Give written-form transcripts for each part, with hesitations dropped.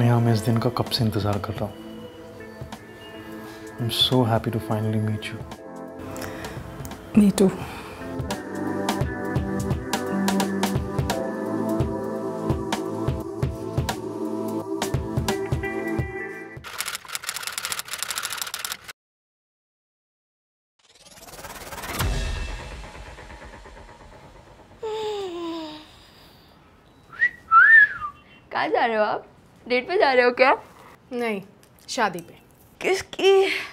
नेहा, मैं इस दिन का कब से इंतज़ार कर रहा हूँ। I'm so happy to finally meet you. Me too. कहाँ जा रहे हो आप? डेट पे जा रहे हो क्या? नहीं, शादी पे। किसकी?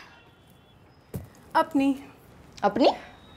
अपनी। अपनी?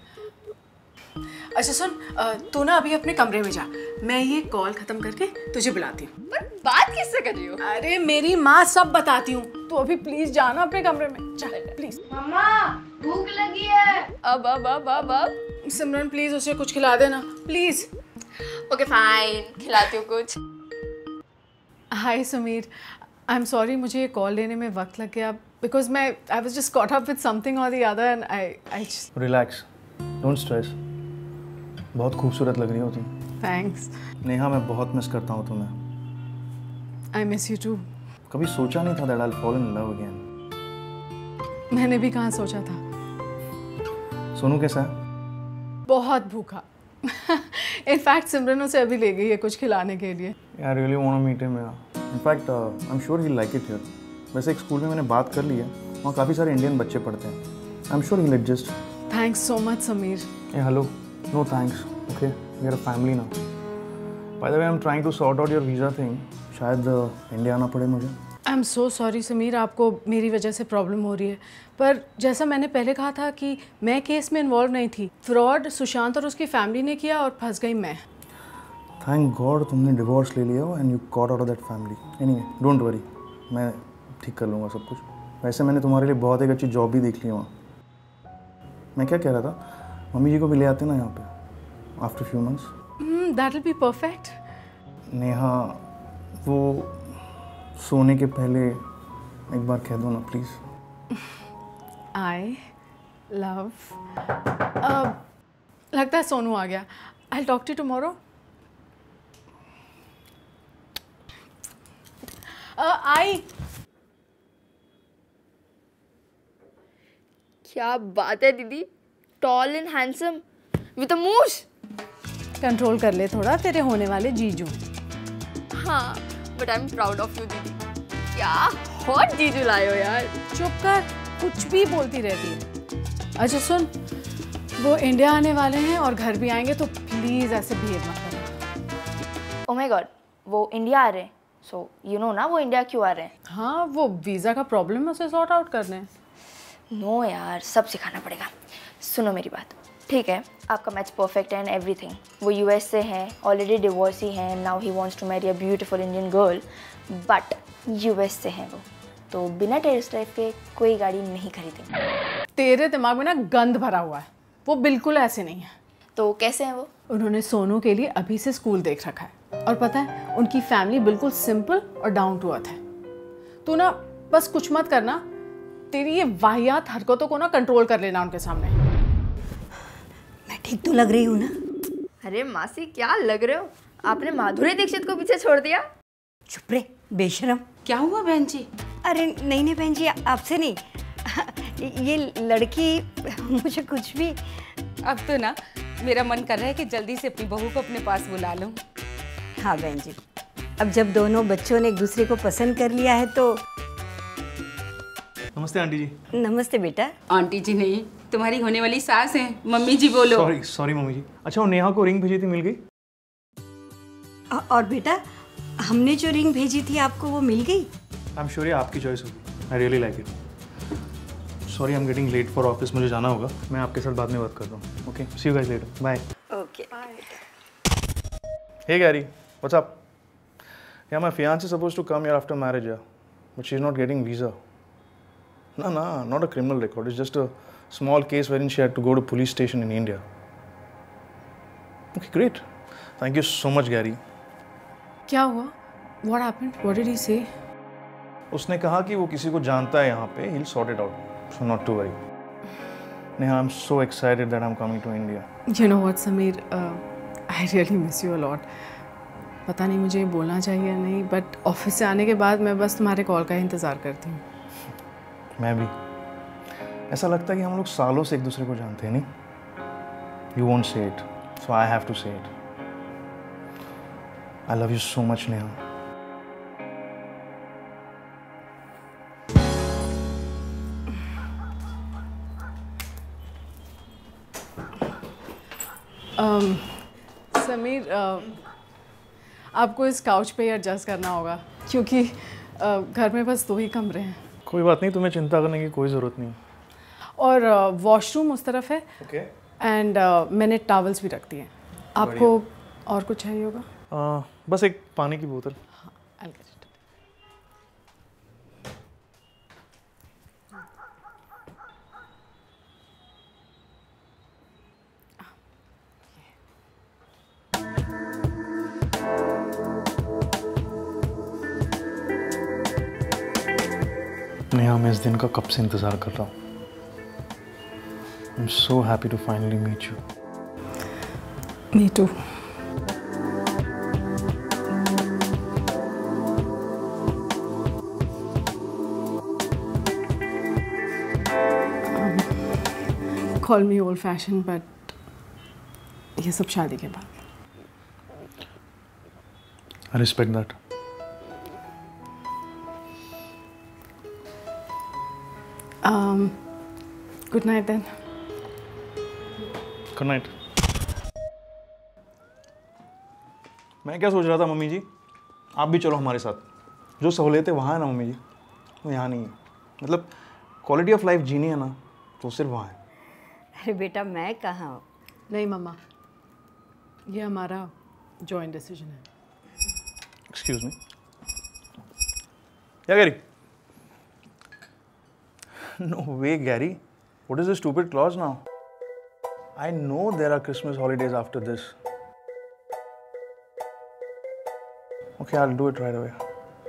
अच्छा सुन, तू ना अभी अपने कमरे में जा, मैं ये कॉल खत्म करके तुझे बुलाती हूँ। पर बात किससे कर रही हो? अरे मेरी माँ सब बताती हूँ, तू अभी प्लीज जाना अपने कमरे में, जा प्लीज। मम्मा, भूख लगी है। अब। सिमरन प्लीज उसे कुछ खिला देना, प्लीज। ओके फाइन, खिलाती हूँ कुछ। Hi Sameer, I am sorry, मुझे ये कॉल लेने में वक्त लग गया because I was just caught up with something और the other end I just. Relax, don't stress. बहुत खूबसूरत लग रही हो तुम। थैंक्स। नेहा, मैं बहुत मिस करता हूँ तुम्हें। I miss you too. कभी सोचा नहीं था that I will fall in love again. मैंने भी कहाँ सोचा था। सोनू कैसा है? बहुत भूखा। इनफैक्ट सिमरन उसे अभी ले गई है कुछ खिलाने के लिए। I really want to meet him. In fact I am sure he like it here. वैसे एक स्कूल में मैंने बात कर ली है, वहाँ काफ़ी सारे इंडियन बच्चे पढ़ते हैं। I am sure he will adjust. Thanks so much Sameer. Hey, hello. No thanks. Okay, we are a family now. By the way, I'm trying to sort out your visa thing. शायद India आना पड़े मुझे। I am so sorry Sameer, आपको मेरी वजह से problem हो रही है, पर जैसा मैंने पहले कहा था कि मैं केस में इन्वॉल्व नहीं थी। फ्रॉड सुशांत और उसकी फैमिली ने किया और फंस गई मैं। थैंक गॉड तुमने डिवोर्स ले लिया and you got out of that family. Anyway, don't worry, मैं ठीक कर लूँगा सब कुछ। वैसे मैंने तुम्हारे लिए बहुत एक अच्छी जॉब भी देख ली वहाँ। मैं क्या कह रहा था, मम्मी जी को भी ले आते ना यहाँ पे after few months. That will be perfect. Neha, वो सोने के पहले एक बार कह दो ना प्लीज़। I love. लगता है सोनू आ गया। I talk to tomorrow. I. क्या बात है दीदी, tall and handsome with a moose. Control कर ले थोड़ा, तेरे होने वाले जीजू। हाँ, but I am proud of you दीदी। क्या हॉट जीजू लाए हो यार। चुप कर, कुछ भी बोलती रहती है। अच्छा सुन, वो इंडिया आने वाले हैं और घर भी आएंगे, तो प्लीज ऐसे बिहेव मत करना। ओह माय गॉड, वो इंडिया आ रहे हैं। सो यू नो ना वो इंडिया क्यों आ रहे हैं? हाँ, वो वीज़ा का प्रॉब्लम है, उसे सॉर्ट आउट करने। नो यार, सब सिखाना पड़ेगा। सुनो मेरी बात, ठीक है, आपका मैच परफेक्ट है एंड एवरीथिंग। वो यूएस से हैं, ऑलरेडी डिवोर्सी हैं, now he wants to marry a beautiful Indian girl, but US से हैं वो, तो बिना टेस्ट ड्राइव के कोई गाड़ी नहीं खरीदेंगे। तेरे दिमाग में ना गंद भरा हुआ है, वो बिल्कुल ऐसे नहीं है। तो कैसे हैं वो? उन्होंने सोनू के लिए अभी से स्कूल देख रखा है, और पता है उनकी फैमिली बिल्कुल सिंपल और डाउन टू अर्थ है। तू ना बस कुछ मत करना, तेरी ये वाहियात हरकतों को ना कंट्रोल कर लेना उनके सामने। मैं ठीक तो लग रही हूँ ना? अरे मासी, क्या लग रहे हो? आपने माधुरी दीक्षित को पीछे छोड़ दिया। चुप रे बेशरम। क्या हुआ बहन जी? अरे नहीं बहन जी, आपसे नहीं, ये लड़की मुझे कुछ भी। अब तो ना मेरा मन कर रहा है कि जल्दी से अपनी बहू को अपने पास बुला लूं। हाँ बहन जी, अब जब दोनों बच्चों ने एक दूसरे को पसंद कर लिया है तो। नमस्ते आंटी जी। नमस्ते बेटा। आंटी जी नहीं, तुम्हारी होने वाली सास हैं। मम्मी जी बोलो। Sorry mummy ji. अच्छा, वो नेहा को रिंग भेजी थी, मिल गई? और बेटा, हमने जो रिंग भेजी थी आपको, वो मिल गई? आई एम श्योर ये आपकी चॉइस होगी। I really like it. Sorry I am getting late for office, मुझे जाना होगा। मैं आपके साथ बाद में बात करता हूँ। Okay, see you guys later, bye. Okay bye. Hey Gary, what's up? Yeah, my fiance is supposed to come here after marriage, yeah, but she's not getting visa. No, not a criminal record. It's just a small case wherein she had to go to police station in India. Okay, great. Thank you so much, Gary. क्या हुआ? What happened? What did he say? उसने कहा कि वो किसी को जानता है यहाँ पे. He'll sort it out. So not to worry. Neha, I'm so excited that I'm coming to India. You know what, Sameer? I really miss you a lot. पता नहीं मुझे ये बोलना चाहिए या नहीं, बट ऑफिस से आने के बाद मैं बस तुम्हारे कॉल का ही इंतज़ार करती हूँ। मैं भी। ऐसा लगता है कि हम लोग सालों से एक दूसरे को जानते हैं, नहीं? You won't say it, so I have to say it. I love you so much Neha. Sameer, आपको इस काउच पे ही एडजस्ट करना होगा क्योंकि घर में बस 2 ही कमरे हैं। कोई बात नहीं, तुम्हें चिंता करने की कोई ज़रूरत नहीं। और वॉशरूम उस तरफ है। ओके। एंड मैंने टॉवल्स भी रख दिए हैं। आपको और कुछ चाहिए होगा? बस एक पानी की बोतल। हाँ, I'll get it. नेहा, मैं इस दिन का कब से इंतज़ार कर रहा हूँ। I am so happy to finally meet you. Me too. Call me old fashioned, but ये सब शादी के बाद। I respect that. Good night then. Good night. मैं क्या सोच रहा था मम्मी जी, आप भी चलो हमारे साथ। जो सहूलियतें वहाँ है ना मम्मी जी, वो यहाँ नहीं है। मतलब क्वालिटी ऑफ लाइफ जीनी है ना, तो सिर्फ वहाँ है। अरे बेटा, मैं कहाँ हूँ। नहीं मम्मा, ये हमारा जॉइंट डिसीजन है। एक्सक्यूज मी, क्या Gary? No way Gary, what is this stupid clause now? I know there are Christmas holidays after this. Okay, I'll do it right away.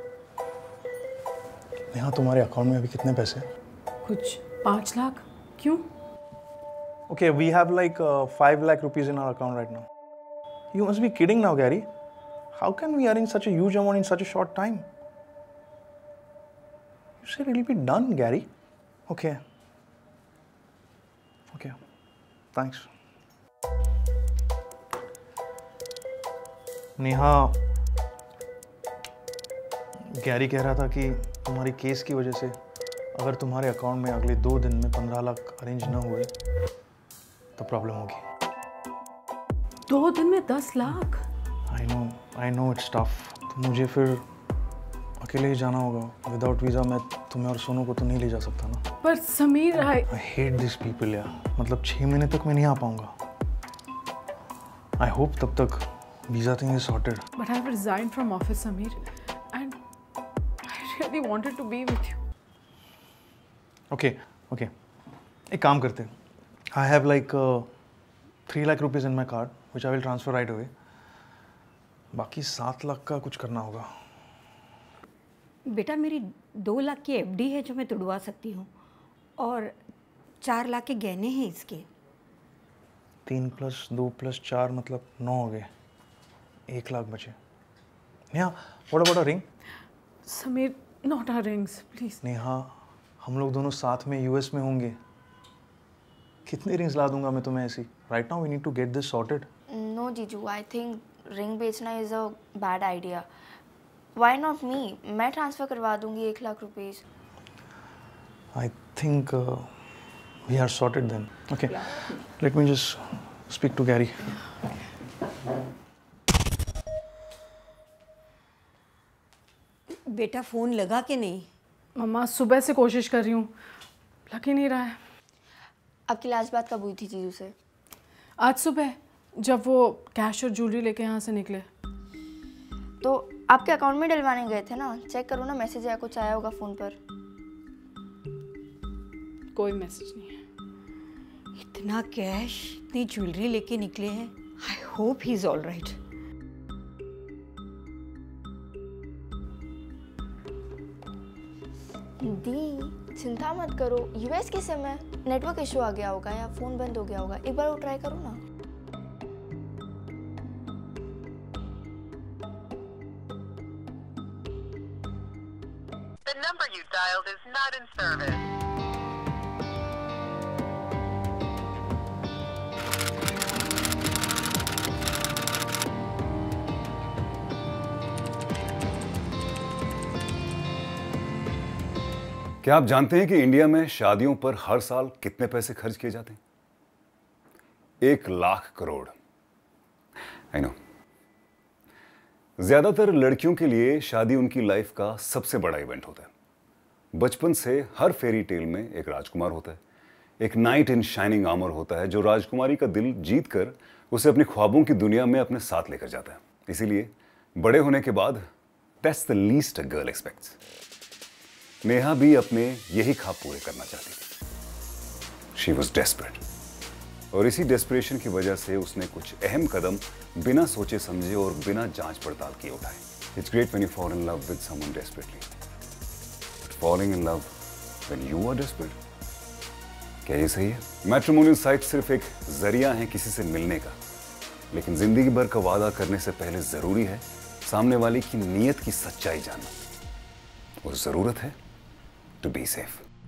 Neha, तुम्हारे अकाउंट में अभी कितने पैसे हैं? कुछ 5 लाख। क्यों? Okay, we have like 5 lakh rupees in our account right now. You must be kidding now, Gary. How can we arrange such a huge amount in such a short time? You said it'll be done, Gary. Okay. Okay. Thanks. Neha, Gary कह रहा था कि तुम्हारी case की वजह से अगर तुम्हारे अकाउंट में अगले 2 दिन में 15 लाख अरेंज ना हुए तो प्रॉब्लम होगी। 2 दिन में 10 lakh? I know it's tough. तो मुझे फिर अकेले ही जाना होगा। विदाउट वीज़ा मैं तुम्हें और सोनू को तो नहीं ले जा सकता ना। पर Sameer, I hate this people यार। मतलब 6 महीने तक मैं नहीं आ पाऊंगा। आई होप तब तक visa thing is sorted. But I've resigned from office, Sameer, and I really wanted to be with you. Okay. एक काम करते हैं। I have like 3 lakh rupees in my card, which I will transfer right away. बाकी 7 लाख का कुछ करना होगा। बेटा, मेरी 2 लाख की एफडी है जो मैं तुड़वा सकती हूँ, और 4 लाख के गहने हैं इसके। 3 + 2 + 4 मतलब 9 हो गए। 1 लाख बचे। Neha, what about a ring? Sameer, not our rings, please. Neha, हम लोग दोनों साथ में यूएस में होंगे। कितने रिंग्स ला दूंगा मैं तुम्हें ऐसी? Right now we need to get this sorted. No जीजू, आई थिंक रिंग बेचना is a bad idea. Why not me? मैं ट्रांसफ़र करवा दूंगी 1 lakh rupees. I think we are sorted then. Okay, let me just speak to Gary. बेटा, phone लगा कि नहीं? मम्मा, सुबह से कोशिश कर रही हूँ, लग ही नहीं रहा है। आपकी लास्ट बात कब हुई थी जीजू से? आज सुबह, जब वो कैश और ज्वेलरी लेके यहाँ से निकले। तो आपके अकाउंट में डलवाने गए थे ना? चेक करो ना, मैसेज या कुछ आया होगा फ़ोन पर। कोई मैसेज नहीं है। इतना कैश, इतनी ज्वेलरी लेके निकले हैं। I hope he is all right. दी, चिंता मत करो। यूएस के समय नेटवर्क इशू आ गया होगा या फ़ोन बंद हो गया होगा। एक बार वो ट्राई करो ना। The number you dialed is not in service. क्या आप जानते हैं कि इंडिया में शादियों पर हर साल कितने पैसे खर्च किए जाते हैं? 1 लाख करोड़। I know. ज्यादातर लड़कियों के लिए शादी उनकी लाइफ का सबसे बड़ा इवेंट होता है। बचपन से हर फेरी टेल में एक राजकुमार होता है, एक नाइट इन शाइनिंग आर्मर होता है जो राजकुमारी का दिल जीतकर उसे अपने ख्वाबों की दुनिया में अपने साथ लेकर जाता है। इसीलिए बड़े होने के बाद that's the least a girl expects. Neha भी अपने यही ख्वाब पूरे करना चाहती थी। शी वॉज डेस्परेट, और इसी डेस्परेशन की वजह से उसने कुछ अहम कदम बिना सोचे समझे और बिना जांच पड़ताल किए उठाए। It's great when you fall in love with someone desperately, but falling in love when you are desperate, क्या ये सही है? मैट्रिमोनियल साइट सिर्फ एक जरिया है किसी से मिलने का, लेकिन जिंदगी भर का वादा करने से पहले जरूरी है सामने वाले की नीयत की सच्चाई जानना, और जरूरत है to be safe.